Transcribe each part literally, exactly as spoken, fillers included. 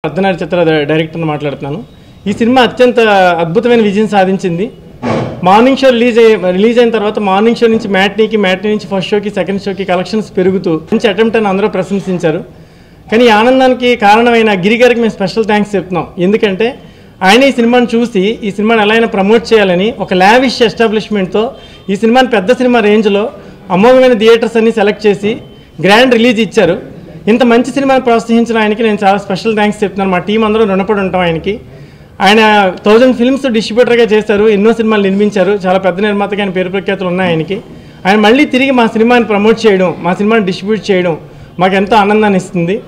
అర్ధనారి చిత్ర డైరెక్టర్ని మాట్లాడుతున్నాను. ఈ సినిమా అత్యంత అద్భుతమైన విజయం సాధించింది. మార్నింగ్ షో రిలీజ్ అయ్యి రిలీజ్ అయిన తర్వాత మార్నింగ్ షో నుంచి మ్యాట్నీకి మ్యాట్నీ నుంచి ఫస్ట్ షోకి సెకండ్ షోకి కలెక్షన్స్ పెరుగుతూ మంచి అటెంప్ట్ అని అందరూ ప్రశంసించారు. కానీ ఈ ఆనందానికి కారణమైన గిరి గారికి మేము స్పెషల్ థ్యాంక్స్ చెప్తున్నాం. ఎందుకంటే ఆయన ఈ సినిమాని చూసి ఈ సినిమాని ఎలా అయినా ప్రమోట్ చేయాలని ఒక లావిష్ ఎస్టాబ్లిష్మెంట్తో ఈ సినిమాని పెద్ద సినిమా రేంజ్లో అమోఘమైన థియేటర్స్ అన్ని సెలెక్ట్ చేసి గ్రాండ్ రిలీజ్ ఇచ్చారు. ఇంత మంచి సినిమాని ప్రోత్సహించిన ఆయనకి నేను చాలా స్పెషల్ థ్యాంక్స్ చెప్తున్నాను. మా టీం అందరూ రుణపడి ఉంటాం ఆయనకి. ఆయన థౌజండ్ ఫిల్మ్స్ డిస్ట్రిబ్యూటర్గా చేశారు, ఎన్నో సినిమాలు నిర్మించారు, చాలా పెద్ద నిర్మాతగా ఆయన పేరు ప్రఖ్యాతులు ఉన్నాయి ఆయనకి. ఆయన మళ్ళీ తిరిగి మా సినిమాని ప్రమోట్ చేయడం, మా సినిమాని డిస్ట్రిబ్యూట్ చేయడం మాకు ఎంతో ఆనందాన్ని ఇస్తుంది.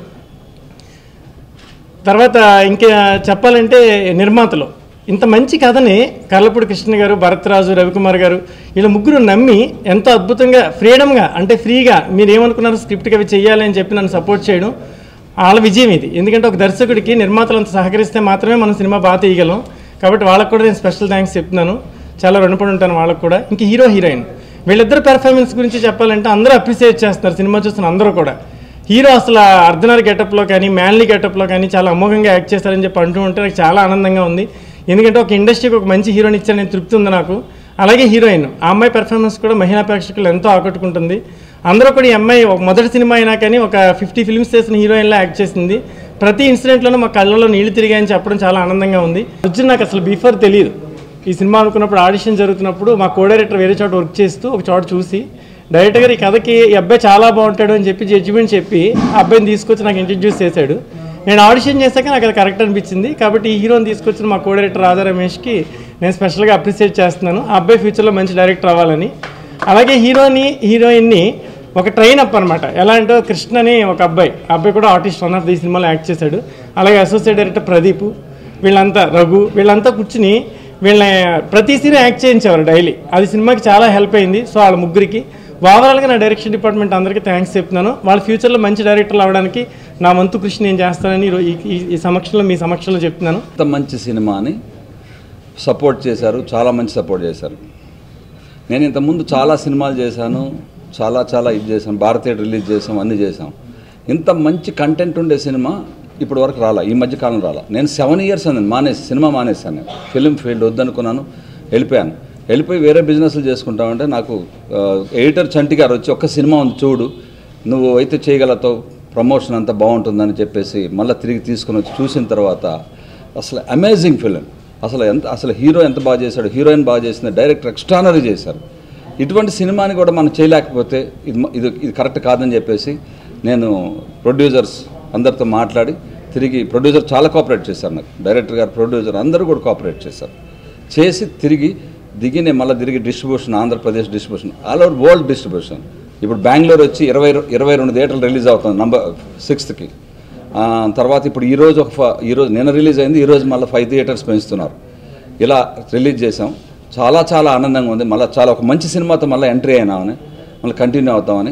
తర్వాత ఇంకా చెప్పాలంటే నిర్మాతలు ఇంత మంచి కథని కర్లపూడి కృష్ణ గారు, భరత్రాజు, రవికుమార్ గారు వీళ్ళ ముగ్గురు నమ్మి ఎంతో అద్భుతంగా ఫ్రీడమ్గా అంటే ఫ్రీగా మీరు ఏమనుకున్నారు స్క్రిప్ట్కి అవి చెయ్యాలి అని చెప్పి నన్ను సపోర్ట్ చేయడం వాళ్ళ విజయం ఇది. ఎందుకంటే ఒక దర్శకుడికి నిర్మాతలు అంత సహకరిస్తే మాత్రమే మనం సినిమా బాగా తీయగలం. కాబట్టి వాళ్ళకు కూడా నేను స్పెషల్ థ్యాంక్స్ చెప్తున్నాను, చాలా రుణపడి ఉంటాను వాళ్ళకు కూడా. ఇంక హీరో హీరోయిన్ వీళ్ళిద్దరు పెర్ఫార్మెన్స్ గురించి చెప్పాలంటే అందరూ అప్రిషియేట్ చేస్తున్నారు, సినిమా చూస్తున్న అందరూ కూడా. హీరో అసలు అర్ధనారి గెటప్లో కానీ మ్యాన్లీ గెటప్లో కానీ చాలా అమోఘంగా యాక్ట్ చేస్తారని చెప్పి అంటూ ఉంటే నాకు చాలా ఆనందంగా ఉంది. ఎందుకంటే ఒక ఇండస్ట్రీకి ఒక మంచి హీరోని ఇచ్చారని తృప్తి ఉంది నాకు. అలాగే హీరోయిన్ ఆ అమ్మాయి పెర్ఫార్మెన్స్ కూడా మహిళా ప్రేక్షకులు ఎంతో ఆకట్టుకుంటుంది. అందరూ కూడా ఈ అమ్మాయి ఒక మొదటి సినిమా అయినా కానీ ఒక ఫిఫ్టీ ఫిల్మ్స్ చేసిన హీరోయిన్లా యాక్ట్ చేసింది. ప్రతి ఇన్సిడెంట్లోనూ మా కళ్ళలో నీళ్లు తిరిగాయని చెప్పడం చాలా ఆనందంగా ఉంది. అర్జున్ నాకు అసలు బిఫోర్ తెలియదు. ఈ సినిమా అనుకున్నప్పుడు ఆడిషన్ జరుగుతున్నప్పుడు మా కో డైరెక్టర్ వేరే చోట వర్క్ చేస్తూ ఒక చోట చూసి డైరెక్టర్ గారు ఈ కథకి ఈ అబ్బాయి చాలా బాగుంటాడు అని చెప్పి జడ్జిమెంట్ చెప్పి ఆ అబ్బాయిని తీసుకొచ్చి నాకు ఇంట్రడ్యూస్ చేశాడు. నేను ఆడిషన్ చేశాక నాకు అది కరెక్ట్ అనిపించింది. కాబట్టి ఈ హీరోని తీసుకొచ్చిన మా కో డైరెక్టర్ రాధా రమేష్కి నేను స్పెషల్గా అప్రిషియేట్ చేస్తున్నాను. ఆ అబ్బాయి ఫ్యూచర్లో మంచి డైరెక్టర్ అవ్వాలని. అలాగే హీరోని హీరోయిన్ని ఒక ట్రైన్ అప్ అనమాట. ఎలా అంటే కృష్ణ అని ఒక అబ్బాయి ఆ అబ్బాయి కూడా ఆర్టిస్ట్ వన్ ఆఫ్ ది సినిమాలో యాక్ట్ చేశాడు. అలాగే అసోసియేట్ డైరెక్టర్ ప్రదీప్, వీళ్ళంతా రఘు, వీళ్ళంతా కూర్చుని వీళ్ళని ప్రతి సీన్ యాక్ట్ చేయించేవారు డైలీ. అది సినిమాకి చాలా హెల్ప్ అయింది. సో వాళ్ళ ముగ్గురికి ఓవరాల్గా నా డైరెక్షన్ డిపార్ట్మెంట్ అందరికీ థ్యాంక్స్ చెప్తున్నాను. వాళ్ళ ఫ్యూచర్లో మంచి డైరెక్టర్లు అవ్వడానికి నా వంతు కృషి నేను చేస్తానని ఈ సమక్షంలో మీ సమక్షంలో చెప్తున్నాను. ఇంత మంచి సినిమాని సపోర్ట్ చేశారు, చాలా మంచి సపోర్ట్ చేశారు. నేను ఇంతకుముందు చాలా సినిమాలు చేశాను, చాలా చాలా ఇది చేశాను, భారతీయ రిలీజ్ చేసాం, అన్నీ చేసాం. ఇంత మంచి కంటెంట్ ఉండే సినిమా ఇప్పటి వరకు రాలా, ఈ మధ్యకాలం రాలా. నేను సెవెన్ ఇయర్స్ అని మానేసి సినిమా మానేసాను. నేను ఫిలిం ఫీల్డ్ వద్దనుకున్నాను, వెళ్ళిపోయాను. వెళ్ళిపోయి వేరే బిజినెస్లు చేసుకుంటామంటే నాకు ఎడిటర్ చంటి గారు వచ్చి ఒక్క సినిమా ఉంది చూడు, నువ్వు అయితే చేయగలతో ప్రమోషన్ అంతా బాగుంటుందని చెప్పేసి మళ్ళీ తిరిగి తీసుకుని వచ్చి చూసిన తర్వాత అసలు అమేజింగ్ ఫిలిం. అసలు ఎంత అసలు హీరో ఎంత బాగా చేశాడు, హీరోయిన్ బాగా చేసింది, డైరెక్టర్ ఎక్స్ట్రానరీ చేశారు. ఇటువంటి సినిమాని కూడా మనం చేయలేకపోతే ఇది ఇది ఇది కరెక్ట్ కాదని చెప్పేసి నేను ప్రొడ్యూసర్స్ అందరితో మాట్లాడి తిరిగి ప్రొడ్యూసర్ చాలా కోఆపరేట్ చేశారు నాకు. డైరెక్టర్ గారు, ప్రొడ్యూసర్ అందరూ కూడా కోఆపరేట్ చేశారు. చేసి తిరిగి దిగి నేను మళ్ళీ తిరిగి distribution, Andhra Pradesh distribution, all over world distribution. ఇప్పుడు బెంగళూరు వచ్చి ఇరవై ఇరవై రెండు థియేటర్లు రిలీజ్ అవుతుంది నంబర్ సిక్స్త్కి. తర్వాత ఇప్పుడు ఈరోజు ఒక ఈరోజు నిన్న రిలీజ్ అయింది, ఈరోజు మళ్ళీ ఫైవ్ థియేటర్స్ పెంచుతున్నారు. ఇలా రిలీజ్ చేసాం. చాలా చాలా ఆనందంగా ఉంది. మళ్ళీ చాలా ఒక మంచి సినిమాతో మళ్ళీ ఎంట్రీ అయినామని, మళ్ళీ కంటిన్యూ అవుతామని.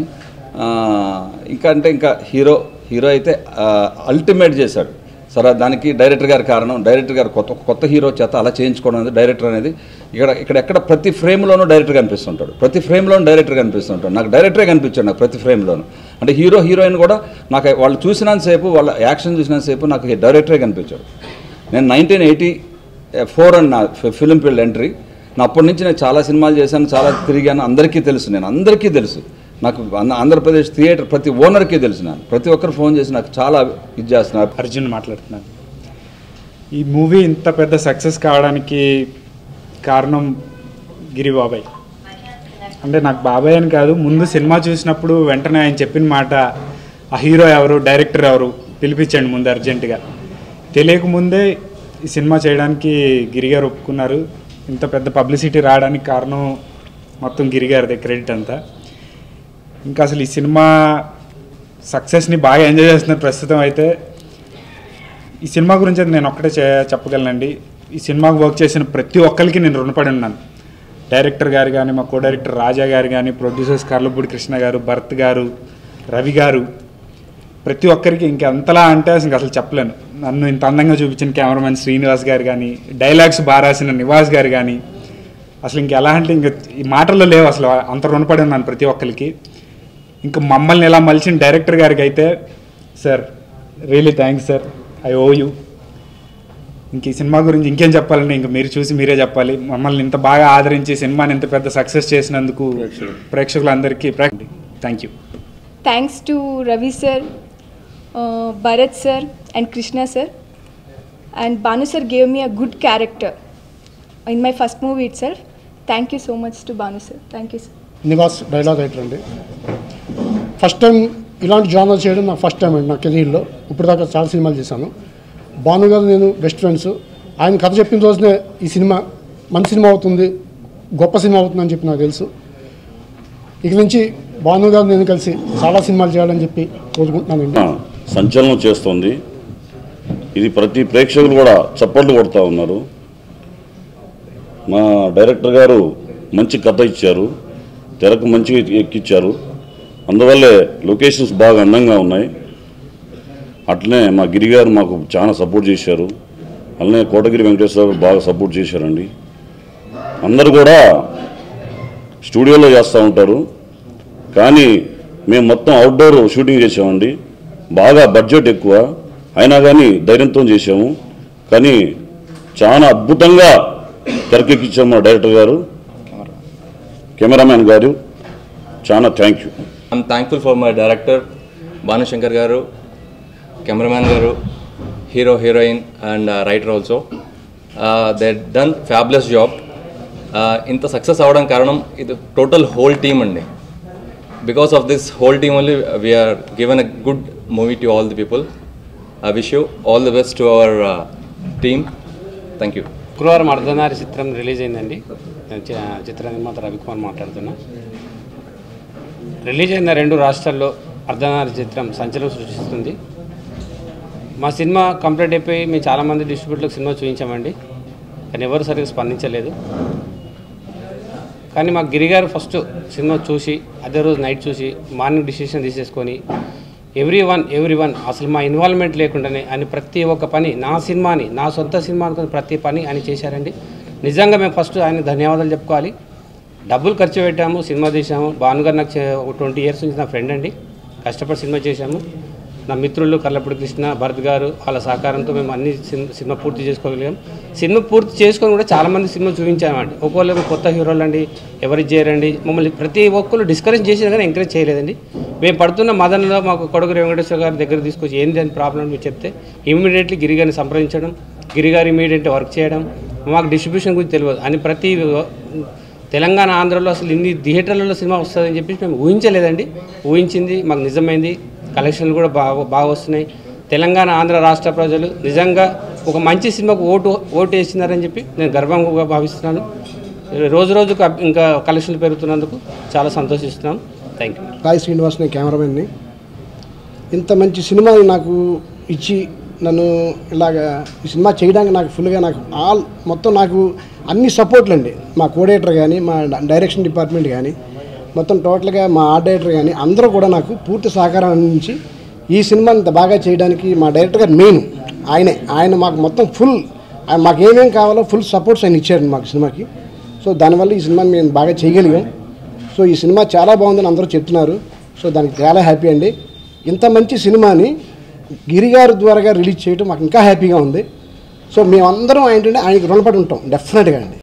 ఇంకా అంటే ఇంకా హీరో హీరో అయితే అల్టిమేట్ చేశాడు. సరే, దానికి డైరెక్టర్ గారి కారణం. డైరెక్టర్ గారు కొత్త కొత్త హీరో చేత అలా చేయించుకోవడం అనేది డైరెక్టర్ అనేది ఇక్కడ ఇక్కడ ఎక్కడ ప్రతి ఫ్రేమ్లోనూ డైరెక్టర్ కనిపిస్తుంటాడు, ప్రతి ఫ్రేమ్లోనూ డైరెక్టర్ కనిపిస్తుంటాడు. నాకు డైరెక్టరే కనిపించాడు నాకు ప్రతి ఫ్రేమ్లోనూ. అంటే హీరో హీరోయిన్ కూడా నాకు వాళ్ళు చూసినంతసేపు, వాళ్ళ యాక్షన్ చూసినంతసేపు నాకు డైరెక్టరే కనిపించాడు. నేను నైన్టీన్ ఎయిటీ ఫోర్ అని నా ఫిలిం ఫీల్డ్ ఎంట్రీ. నా అప్పటి నుంచి నేను చాలా సినిమాలు చేశాను, చాలా తిరిగాను. అందరికీ తెలుసు, నేను అందరికీ తెలుసు. నాకు ఆంధ్రప్రదేశ్ థియేటర్ ప్రతి ఓనర్కి తెలుసు. నాకు ప్రతి ఒక్కరు ఫోన్ చేసి నాకు చాలా ఇది చేస్తున్నారు. అర్జున్ మాట్లాడుతున్నాను. ఈ మూవీ ఇంత పెద్ద సక్సెస్ కావడానికి కారణం గిరి బాబాయ్. అంటే నాకు బాబాయ్ అని కాదు, ముందు సినిమా చూసినప్పుడు వెంటనే ఆయన చెప్పిన మాట, ఆ హీరో ఎవరు, డైరెక్టర్ ఎవరు పిలిపించండి ముందు అర్జెంటుగా. తెలియకముందే ఈ సినిమా చేయడానికి గిరిగారు ఒప్పుకున్నారు. ఇంత పెద్ద పబ్లిసిటీ రావడానికి కారణం మొత్తం గిరిగారిదే క్రెడిట్ అంతా. ఇంకా అసలు ఈ సినిమా సక్సెస్ని బాగా ఎంజాయ్ చేస్తున్నారు ప్రస్తుతం. అయితే ఈ సినిమా గురించి అయితే నేను ఒక్కటే చెప్పగలనండి. ఈ సినిమాకు వర్క్ చేసిన ప్రతి ఒక్కరికి నేను రుణపడి ఉన్నాను. డైరెక్టర్ గారు కానీ, మా కో డైరెక్టర్ రాజా గారు కానీ, ప్రొడ్యూసర్స్ కర్లపూడి కృష్ణ గారు, భరత్ గారు, రవి గారు, ప్రతి ఒక్కరికి ఇంకెంతలా అంటే అసలు అసలు చెప్పలేను. నన్ను ఇంత అందంగా చూపించిన కెమెరామెన్ శ్రీనివాస్ గారు కానీ, డైలాగ్స్ బాగా రాసిన నివాస్ గారు కానీ, అసలు ఇంకెలా అంటే ఇంక ఈ మాటల్లో లేవు. అసలు అంత రుణపడి ఉన్నాను ప్రతి ఒక్కరికి. ఇంకా మమ్మల్ని ఎలా మలిచిన డైరెక్టర్ గారికి అయితే, sir really thanks sir. I owe you. ఇంక ఈ సినిమా గురించి ఇంకేం చెప్పాలండి, ఇంక మీరు చూసి మీరే చెప్పాలి. మమ్మల్ని ఇంత బాగా ఆదరించి సినిమాని ఇంత పెద్ద సక్సెస్ చేసినందుకు ప్రేక్షకులందరికీ thank you. Thanks to Ravi sir, Bharat sir and Krishna sir, and Banu sir gave me a good character in my first movie itself. Thank you so much to Banu sir. Thank you sir. Nivas dialogue writer అండి. First time ఇలాంటి genre చేయడం నా first time అండి నా కెరీర్లో. ఇప్పుడు దాకా చాలా సినిమాలు చేశాను. భాను గారు నేను బెస్ట్ ఫ్రెండ్స్. ఆయన కథ చెప్పిన రోజునే ఈ సినిమా మంచి సినిమా అవుతుంది, గొప్ప సినిమా అవుతుందని చెప్పి నాకు తెలుసు. ఇక నుంచి భాను గారు నేను కలిసి చాలా సినిమాలు చేయాలని చెప్పి కోరుకుంటున్నానండి. సంచలనం చేస్తుంది ఇది, ప్రతి ప్రేక్షకులు కూడా చప్పట్లు కొడుతూ ఉన్నారు. మా డైరెక్టర్ గారు మంచి కథ ఇచ్చారు, తెరకు మంచిగా ఎక్కిచ్చారు. అందువల్లే లొకేషన్స్ బాగా అందంగా ఉన్నాయి. అట్లనే మా గిరి గారు మాకు చాలా సపోర్ట్ చేశారు. అలానే కోటగిరి వెంకటేశ్వర గారు బాగా సపోర్ట్ చేశారండి. అందరూ కూడా స్టూడియోలో చేస్తూ ఉంటారు, కానీ మేము మొత్తం అవుట్డోర్ షూటింగ్ చేసామండి. బాగా బడ్జెట్ ఎక్కువ అయినా కానీ ధైర్యంతో చేసాము. కానీ చాలా అద్భుతంగా తెరకెక్కించాము మా డైరెక్టర్ గారు, కెమెరామ్యాన్ గారు. చాలా thank you. I'm thankful for my director Bhanu Shankar గారు, కెమెరామ్యాన్ గారు, hero heroine and writer also. They done fabulous job. ఇంత సక్సెస్ అవ్వడం కారణం ఇది టోటల్ హోల్ టీమ్ అండి. Because of this whole team only we are given a good movie to all the people. I wish you all the best to our team. Thank you. శుక్రవారం అర్ధనారి చిత్రం release అయిందండి. నేను చిత్ర నిర్మాత రవికుమార్ మాట్లాడుతున్నా. రిలీజ్ అయిన రెండు రాష్ట్రాల్లో అర్ధనారి చిత్రం సంచలనం సృష్టిస్తుంది. మా సినిమా కంప్లీట్ అయిపోయి మేము చాలామంది డిస్ట్రిబ్యూటర్లకు సినిమా చూపించామండి, కానీ ఎవరు సరిగ్గా స్పందించలేదు. కానీ మా గిరిగారు ఫస్ట్ సినిమా చూసి అదే రోజు నైట్ చూసి మార్నింగ్ డిసిషన్ తీసేసుకొని ఎవ్రీ వన్ ఎవ్రీ వన్ అసలు మా ఇన్వాల్వ్మెంట్ లేకుండానే ఆయన ప్రతి ఒక్క పని నా సినిమాని నా సొంత సినిమా అనుకుని ప్రతి పని ఆయన చేశారండి. నిజంగా మేము ఫస్ట్ ఆయన ధన్యవాదాలు చెప్పుకోవాలి. డబ్బులు ఖర్చు పెట్టాము, సినిమా తీసాము. భానుగారు నాకు ఒక ట్వంటీ ఇయర్స్ నుంచి నా ఫ్రెండ్ అండి, కష్టపడి సినిమా చేశాము. నా మిత్రులు కర్లపూడి కృష్ణ, భరత్ గారు వాళ్ళ సహకారంతో మేము అన్ని సినిమా పూర్తి చేసుకోగలిగాం. సినిమా పూర్తి చేసుకొని కూడా చాలామంది సినిమా చూపించామండి. ఒక్కొక్కరు కొత్త హీరోలు అండి, ఎవరు చేయరండి, మమ్మల్ని ప్రతి ఒక్కరు డిస్కరేజ్ చేసినా కానీ ఎంకరేజ్ చేయలేదండి. మేము పడుతున్న మదనలో మాకు కొడుకు వెంకటేశ్వర గారి దగ్గర తీసుకొచ్చి ఏంటి అని ప్రాబ్లం మీరు చెప్తే ఇమీడియట్లీ గిరిగారిని సంప్రదించడం, గిరిగారు ఇమీడియట్ వర్క్ చేయడం. మాకు డిస్ట్రిబ్యూషన్ గురించి తెలియదు అని ప్రతి తెలంగాణ ఆంధ్రలో అసలు ఇన్ని థియేటర్లలో సినిమా వస్తుందని చెప్పేసి మేము ఊహించలేదండి. ఊహించింది మాకు నిజమైంది. కలెక్షన్లు కూడా బాగా బాగా వస్తున్నాయి. తెలంగాణ ఆంధ్ర రాష్ట్ర ప్రజలు నిజంగా ఒక మంచి సినిమాకు ఓటు ఓటు వేసినారని చెప్పి నేను గర్వంగా భావిస్తున్నాను. రోజు రోజుకు ఇంకా కలెక్షన్లు పెరుగుతున్నందుకు చాలా సంతోషిస్తున్నాను. Thank you. రాయ్ శ్రీనివాస్, నేను కెమెరామెన్ని. ఇంత మంచి సినిమాని నాకు ఇచ్చి నన్ను ఇలాగా ఈ సినిమా చేయడానికి నాకు ఫుల్గా నాకు ఆల్ మొత్తం నాకు అన్ని సపోర్ట్లు అండి. మా కోఆర్డినేటర్ కానీ, మా డైరెక్షన్ డిపార్ట్మెంట్ కానీ, మొత్తం టోటల్గా మా ఆర్ట్ డైరెక్టర్ కానీ అందరూ కూడా నాకు పూర్తి సహకారం అందించి ఈ సినిమాని ఇంత బాగా చేయడానికి మా డైరెక్టర్ గారు మెయిన్ ఆయనే. ఆయన మాకు మొత్తం ఫుల్ మాకు ఏమేమి కావాలో ఫుల్ సపోర్ట్స్ ఆయన ఇచ్చారండి మాకు సినిమాకి. సో దానివల్ల ఈ సినిమాని మేము బాగా చేయగలిగాం. సో ఈ సినిమా చాలా బాగుందని అందరూ చెప్తున్నారు. సో దానికి చాలా హ్యాపీ అండి. ఇంత మంచి సినిమాని గిరిగారు ద్వారా రిలీజ్ చేయడం మాకు ఇంకా హ్యాపీగా ఉంది. సో మేమందరం ఏంటంటే ఆయనకి రుణపడి ఉంటాం డెఫినెట్గా అండి.